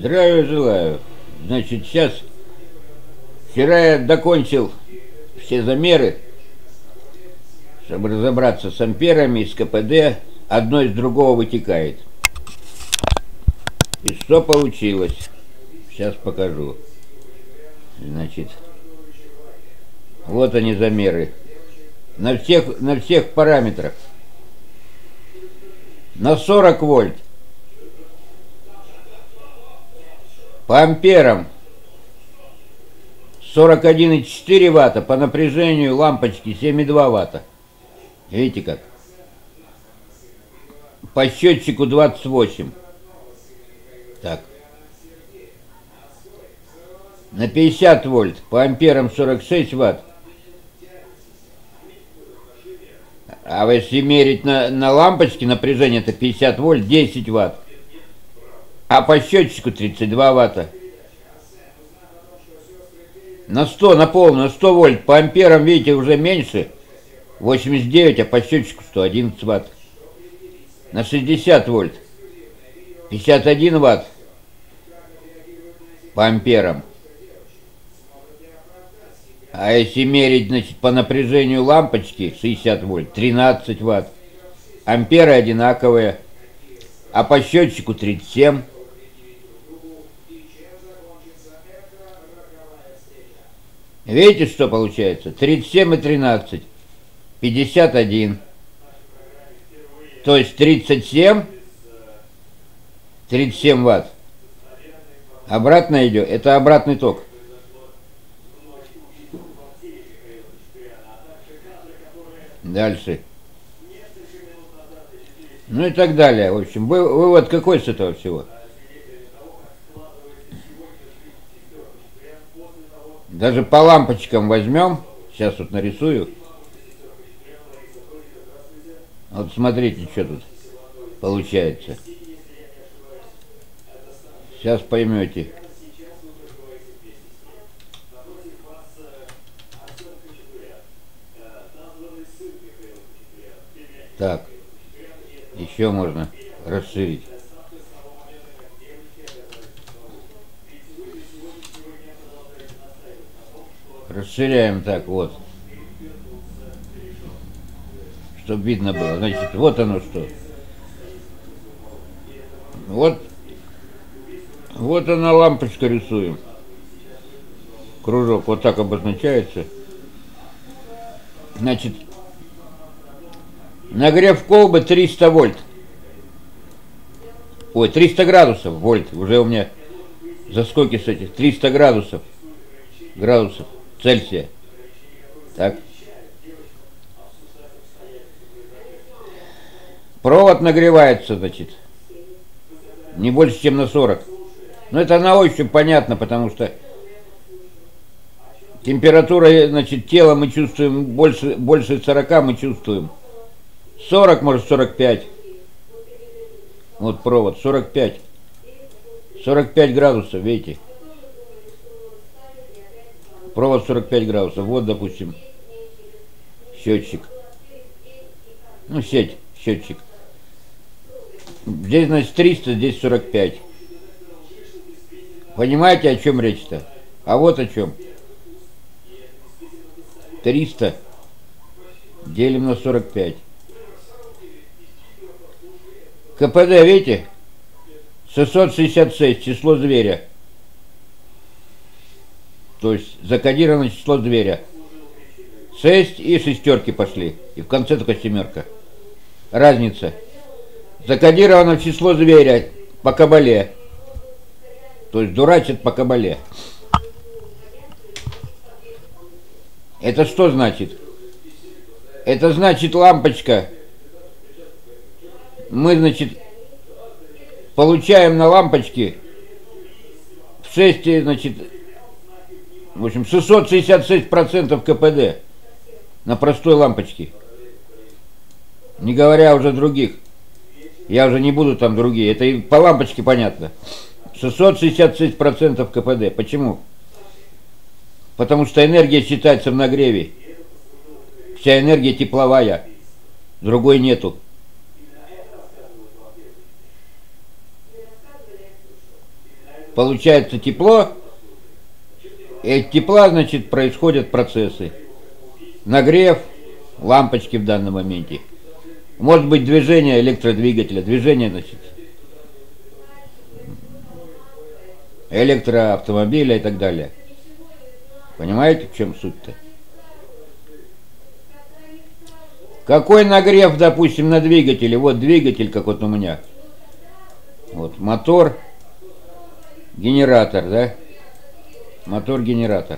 Здравия желаю. Значит, вчера я докончил все замеры, чтобы разобраться с амперами, с КПД. Одно из другого вытекает. И что получилось? Сейчас покажу. Значит, вот они замеры. На всех параметрах. На 40 вольт. По амперам 41,4 ватта, по напряжению лампочки 7,2 ватта. Видите как? По счетчику 28. Так. На 50 вольт, по амперам 46 ватт. А если мерить на лампочке, напряжение это 50 вольт, 10 ватт. А по счетчику 32 ватта. На 100, на полную, на 100 вольт. По амперам, видите, уже меньше. 89, а по счетчику 111 ватт. На 60 вольт. 51 ватт. По амперам. А если мерить, значит, по напряжению лампочки 60 вольт, 13 ватт. Амперы одинаковые. А по счетчику 37. Видите, что получается? 37 и 13. 51. То есть 37 ватт. Обратно идет. Это обратный ток. Дальше. Ну и так далее. В общем, вывод какой с этого всего? Даже по лампочкам возьмем. Сейчас вот нарисую. Вот смотрите, что тут получается. Сейчас поймете. Так, еще можно расширить. Расширяем так вот, чтобы видно было. Значит, вот оно что. Вот она, лампочка, рисуем. Кружок вот так обозначается. Значит, нагрев колбы 300 вольт. Ой, 300 градусов вольт. Уже у меня заскоки с этих. 300 градусов Цельсия. Так. Провод нагревается, значит, не больше, чем на 40. Но это на ощупь понятно, потому что температура, значит, тела мы чувствуем больше 40 мы чувствуем. 40, может 45. Вот провод, 45. 45 градусов, видите? Провод 45 градусов. Вот, допустим, счетчик. Ну, счетчик. Здесь, значит, 300, здесь 45. Понимаете, о чем речь-то? А вот о чем. 300 делим на 45. КПД, видите? 666, число зверя. То есть закодировано число зверя. 6 и шестерки пошли. И в конце только семерка. Разница. Закодировано число зверя по кабале. То есть дурачат по кабале. Это что значит? Это значит, лампочка. Мы, значит, получаем на лампочке в 6, значит, в общем, 666% КПД на простой лампочке. Не говоря уже других. Я уже не буду там другие. Это и по лампочке понятно. 666% КПД. Почему? Потому что энергия считается в нагреве. Вся энергия тепловая. Другой нету. получается тепло, и от тепла, значит, происходят процессы. Нагрев, лампочки в данном моменте. Может быть движение электродвигателя, движение, значит, электроавтомобиля и так далее. Понимаете, в чем суть-то? Какой нагрев, допустим, на двигателе? Вот двигатель, как вот у меня. Вот мотор, генератор, да? Мотор-генератор.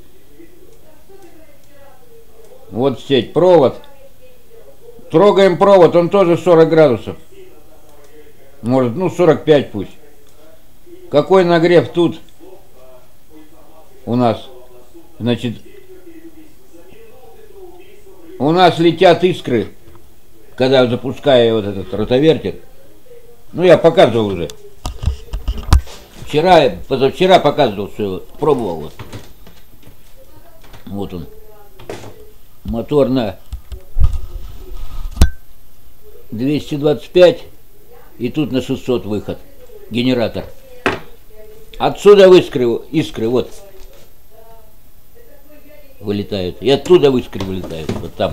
Вот сеть, провод. Трогаем провод, он тоже 40 градусов. Может, ну 45 пусть. Какой нагрев тут у нас? Значит, у нас летят искры, когда запускаю вот этот ротовертер. Ну, я показывал уже. Вчера, позавчера показывал, все, пробовал. Вот, вот он. Мотор на 225 и тут на 600 выход. Генератор. Отсюда искры вот вылетают. И оттуда искры вылетают. Вот там.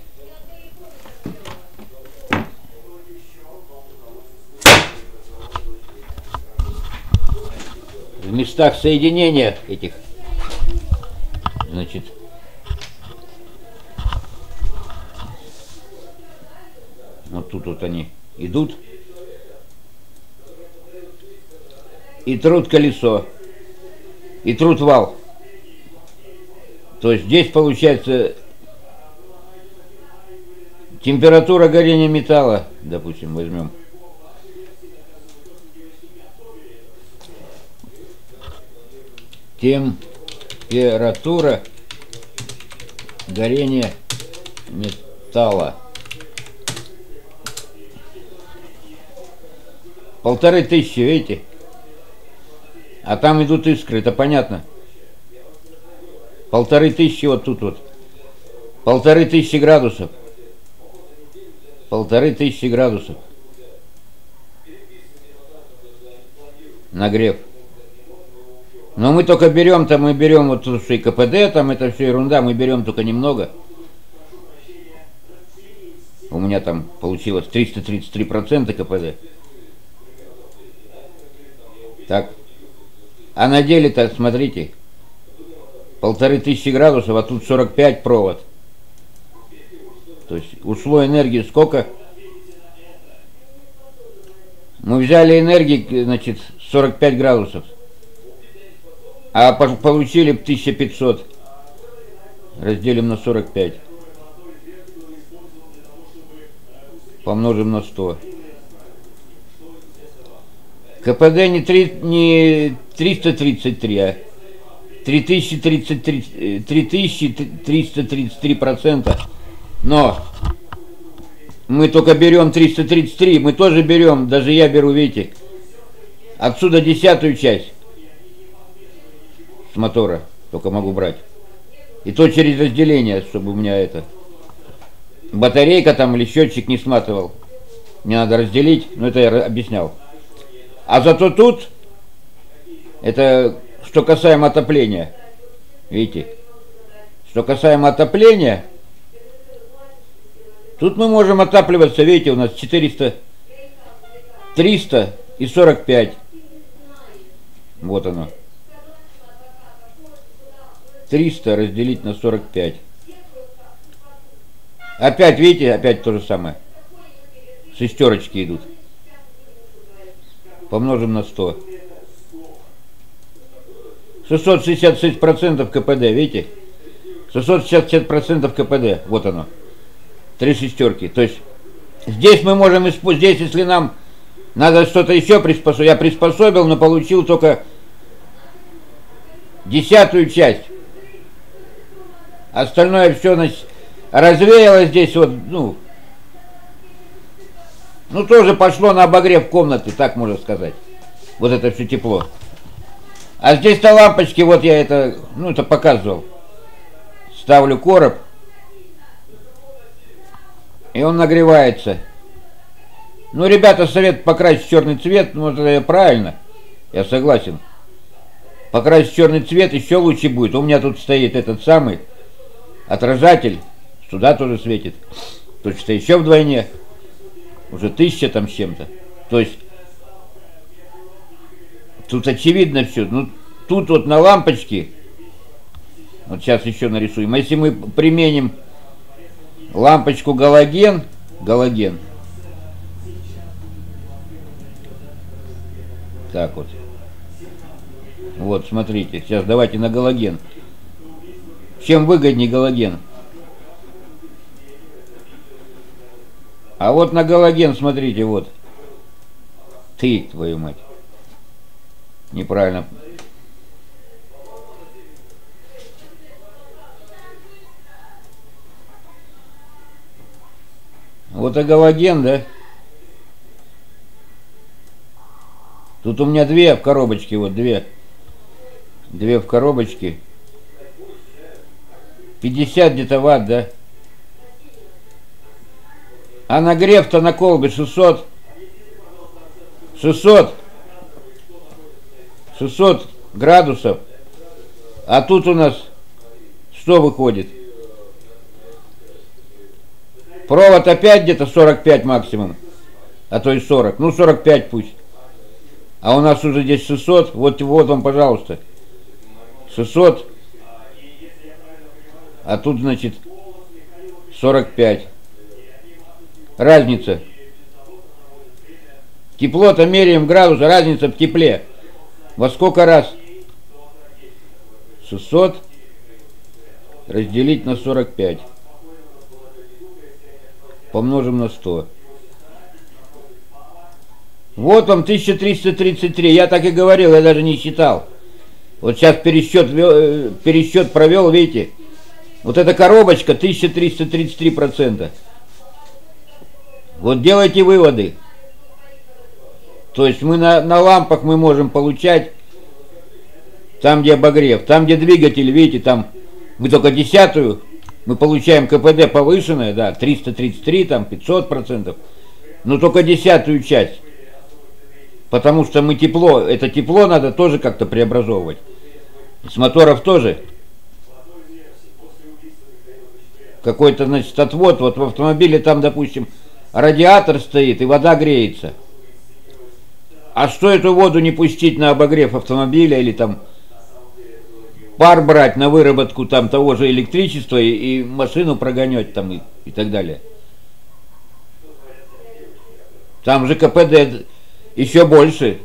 В местах соединения этих, значит, вот тут вот они идут и трут колесо, и трут вал. То есть здесь получается температура горения металла, допустим, возьмем. Температура горения металла. 1500, видите? А там идут искры, это понятно. 1500 вот тут вот. 1500 градусов. 1500 градусов. Нагрев. Но мы только берем, там мы берем вот тут и КПД, там это все ерунда, мы берем только немного. У меня там получилось 333% КПД. Так. А на деле-то, смотрите, 1500 градусов, а тут 45 провод. То есть ушло энергии сколько? Мы взяли энергии, значит, 45 градусов. А получили 1500. Разделим на 45. Помножим на 100. КПД не 333, а 3333%. Но мы только берем 333, мы тоже берем, даже я беру, видите, отсюда 10-ю часть с мотора только могу брать. И то через разделение, чтобы у меня это батарейка там или счетчик не сматывал. Мне надо разделить, но это я объяснял. А зато тут, это что касаемо отопления, видите, что касаемо отопления, тут мы можем отапливаться, видите, у нас 400, 300 и 45. Вот оно. 300 разделить на 45. Опять, видите, опять то же самое. Шестерочки идут. Помножим на 100. 666% КПД, видите? 660% КПД, вот оно. 3 шестерки. То есть здесь мы можем использовать, здесь если нам надо что-то еще приспособить, я приспособил, но получил только 10-ю часть. Остальное все, значит, развеялось здесь вот, ну тоже пошло на обогрев комнаты, так можно сказать. Вот это все тепло. А здесь-то лампочки, вот я это, это показывал. Ставлю короб, и он нагревается. Ну, ребята, совет покрасить черный цвет, это правильно. Я согласен. Покрасить в черный цвет еще лучше будет. У меня тут стоит этот самый отражатель. Сюда тоже светит. То есть еще вдвойне. Уже 1000 там с чем-то. То есть тут очевидно все. Ну, тут вот на лампочке. Вот сейчас еще нарисуем. Если мы применим лампочку галоген. Так вот. Вот, смотрите. Сейчас давайте на галоген. Чем выгоднее галоген? А вот на галоген, смотрите, вот. Ты, твою мать. Неправильно. Вот галоген, да? Тут у меня две в коробочке, вот две. Две в коробочке. 50 где-то ватт, да? А нагрев-то на колбе 600 градусов. А тут у нас что выходит? Провод опять где-то 45 максимум. А то и 40. Ну 45 пусть. А у нас уже здесь 600. Вот вам, пожалуйста. 600. А тут, значит, 45. Разница. Тепло-то меряем градуса, разница в тепле. Во сколько раз? 600 разделить на 45. Помножим на 100. Вот вам 1333. Я так и говорил, я даже не считал. Вот сейчас пересчет провел, видите. Вот эта коробочка 1333%. Вот делайте выводы. То есть мы на лампах мы можем получать там, где обогрев, там, где двигатель, видите, там мы только 10-ю, мы получаем КПД повышенное, да, 333, там 500%, но только 10-ю часть. Потому что мы тепло, это тепло надо тоже как-то преобразовывать. С моторов тоже. Какой-то, значит, отвод, вот в автомобиле там, допустим, радиатор стоит и вода греется. А что эту воду не пустить на обогрев автомобиля или там пар брать на выработку там того же электричества и машину прогонять там и так далее. Там же КПД еще больше.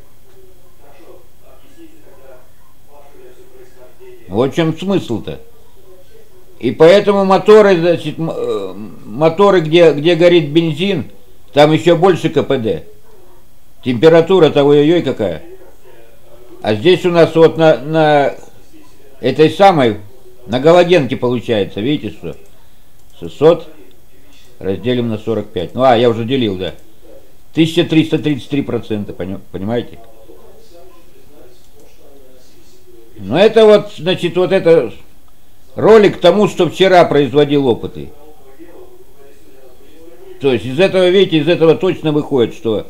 Вот в чем смысл-то. И поэтому моторы, значит, моторы, где горит бензин, там еще больше КПД. Температура-то ой-ой-ой какая. А здесь у нас вот на этой самой, на галогенке получается, видите что? 600 разделим на 45. Ну, я уже делил, да. 1333%, понимаете? Но это вот, значит, вот это ролик к тому, что вчера производил опыты. То есть из этого, видите, из этого точно выходит, что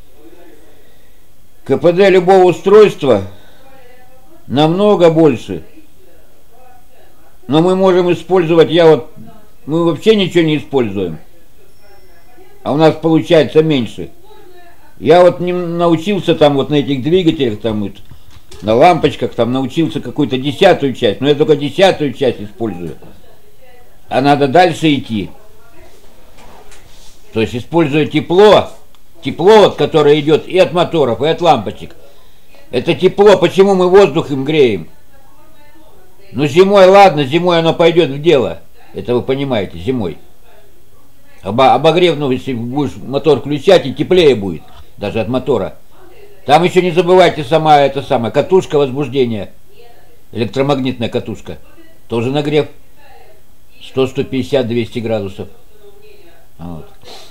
КПД любого устройства намного больше. Но мы можем использовать, мы вообще ничего не используем. А у нас получается меньше. Я вот не научился там вот на этих двигателях, там вот, на лампочках, там научился какую-то 10-ю часть. Но я только 10-ю часть использую. А надо дальше идти. То есть используя тепло, вот, которое идет и от моторов, и от лампочек. Это тепло, почему мы воздух им греем? Ну зимой, ладно, зимой оно пойдет в дело. Это вы понимаете, зимой. Обогрев, ну если будешь мотор включать, и теплее будет, даже от мотора. Там еще не забывайте самая катушка возбуждения. Электромагнитная катушка. Тоже нагрев 100, 150, 200 градусов. Вот.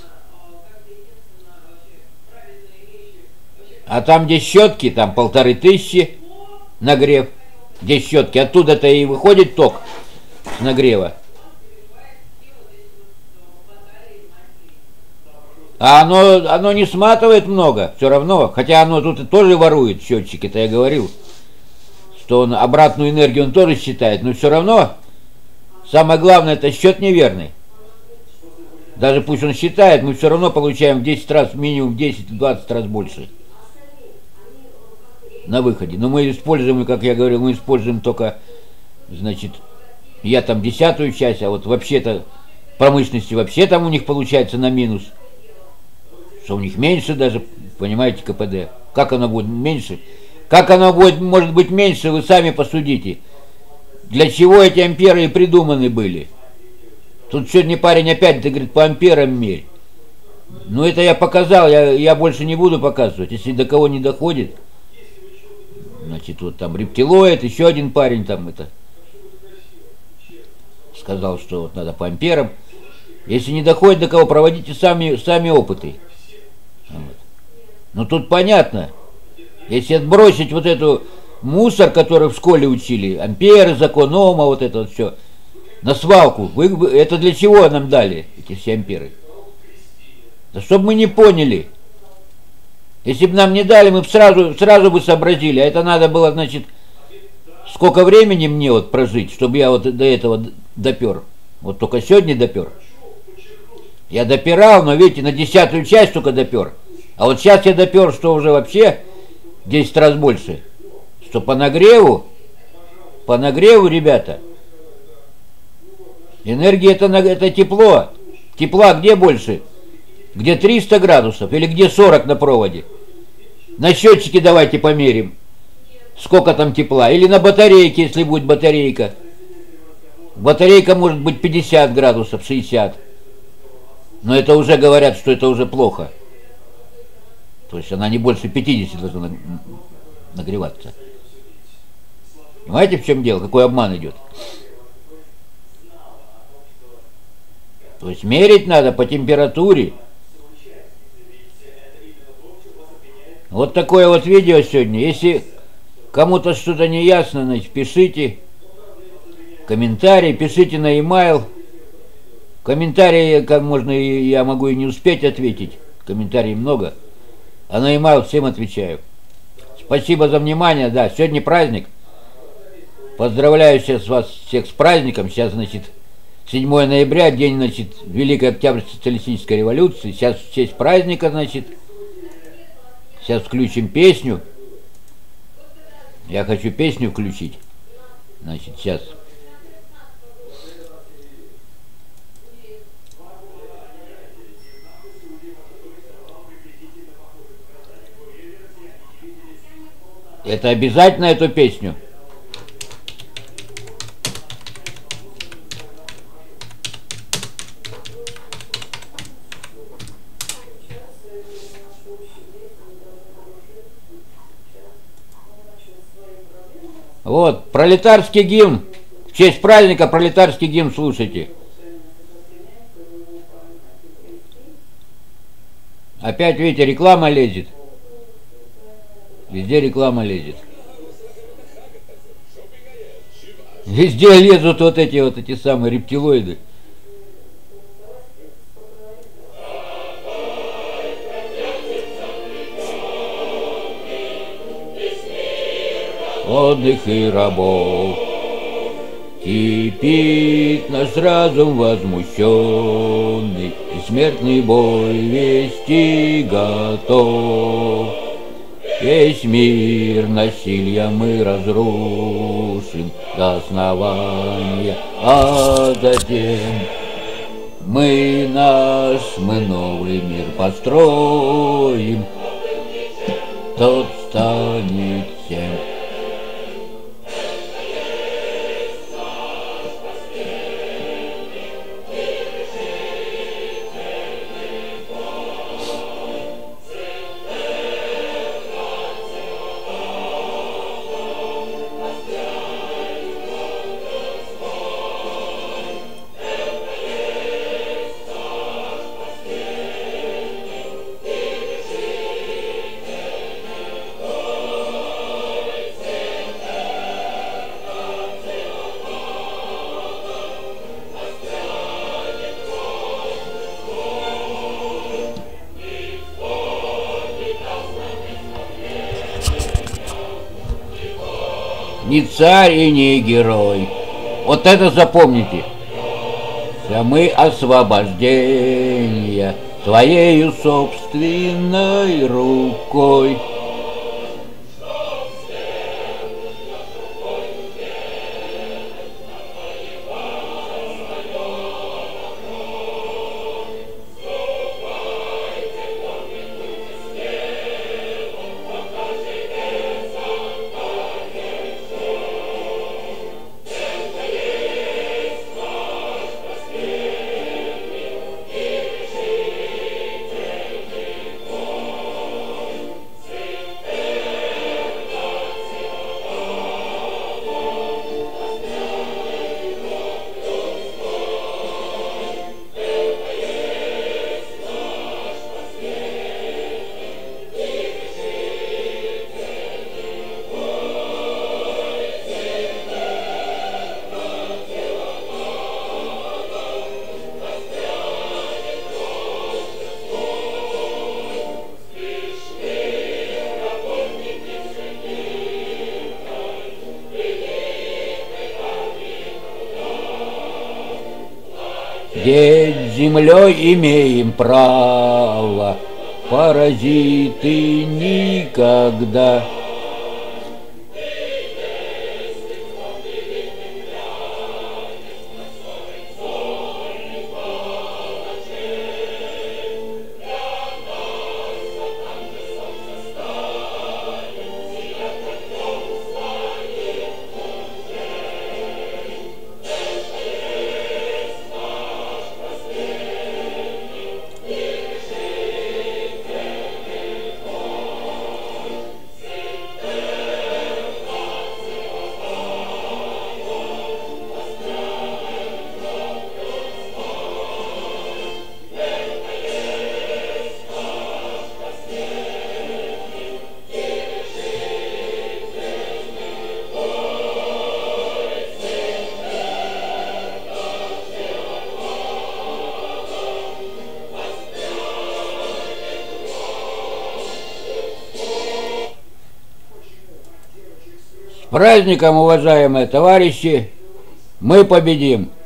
А там, где щетки, там 1500 нагрев. Где щетки, оттуда-то и выходит ток с нагрева. А оно не сматывает много, все равно. Хотя оно тут и тоже ворует счетчик, это я говорил. Что он обратную энергию он тоже считает, но все равно самое главное, это счет неверный. Даже пусть он считает, мы все равно получаем в 10 раз, минимум 10-20 раз больше на выходе. Но мы используем, как я говорил, мы используем только, значит, я там 10-ую часть, а вот вообще-то промышленности вообще там у них получается на минус. Что у них меньше даже, понимаете, КПД. Как оно будет меньше? Как оно будет, может быть меньше, вы сами посудите. Для чего эти амперы и придуманы были? Тут сегодня парень опять, ты говорит, по амперам мерь. Ну это я показал, я больше не буду показывать. Если до кого не доходит, значит, вот там рептилоид, еще один парень там это сказал, что вот надо по амперам. Если не доходит до кого, проводите сами опыты. Вот. Ну тут понятно. Если отбросить вот эту мусор, который в школе учили, амперы, закон Ома, вот это вот все, на свалку, это для чего нам дали, эти все амперы? Да чтобы мы не поняли. Если бы нам не дали, мы бы сразу бы сообразили. А это надо было, значит, сколько времени мне вот прожить, чтобы я вот до этого допер. Вот только сегодня допер. Я допирал, но видите, на 10-ю часть только допер. А вот сейчас я допер, что уже вообще 10 раз больше. Что по нагреву, ребята, энергия это тепло. Тепла где больше? Где 300 градусов или где 40 на проводе? На счетчике давайте померим, сколько там тепла. Или на батарейке, если будет батарейка. Батарейка может быть 50 градусов, 60. Но это уже говорят, что это уже плохо. То есть она не больше 50 должна нагреваться. Понимаете, в чем дело? Какой обман идет? То есть мерить надо по температуре. Вот такое вот видео сегодня. Если кому-то что-то не ясно, значит, пишите комментарии, пишите на e-mail. Комментарии, как можно, я могу и не успеть ответить. Комментариев много. А на e-mail всем отвечаю. Спасибо за внимание. Да, сегодня праздник. Поздравляю сейчас вас всех с праздником. Сейчас, значит, 7 ноября, день, значит, Великой Октябрьской социалистической революции. Сейчас в честь праздника, значит, сейчас включим песню. Я хочу песню включить. Значит, сейчас. Это обязательно эту песню. Вот, пролетарский гимн. В честь праздника пролетарский гимн слушайте. Опять, видите, реклама лезет. Везде реклама лезет. Везде лезут вот эти самые рептилоиды. Отдых и рабов. Кипит наш разум возмущенный, и смертный бой вести готов. Весь мир насилия мы разрушим до основания, а затем мы новый мир построим, тот станет всем. не царь и не герой. Вот это запомните. Мы освобождение своею собственной рукой. Ведь землей имеем право, паразиты никогда. С праздником, уважаемые товарищи! Мы победим!